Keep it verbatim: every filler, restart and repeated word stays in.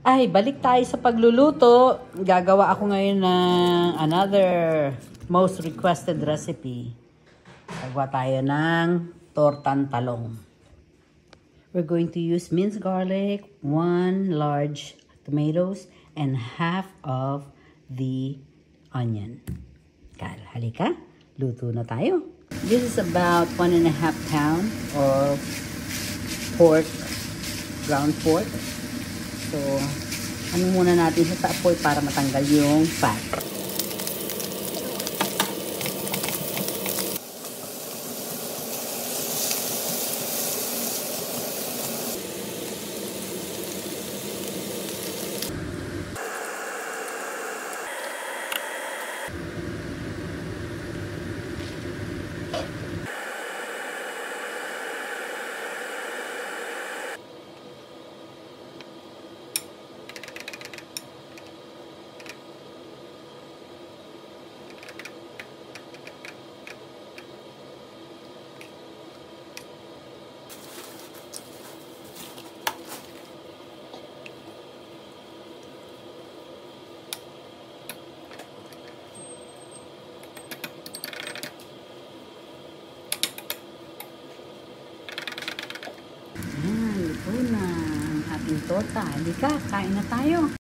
Ay, balik tayo sa pagluluto. Gagawa ako ngayon ng another most requested recipe. Gagawa tayo ng tortang talong. We're going to use minced garlic, one large tomatoes, and half of the onion. Kal, halika, luto na tayo. This is about one and a half pound of pork, ground pork. So, ano muna natin sa apoy para matanggal yung fat. Ito na ang ating torta. Halika, kain na tayo.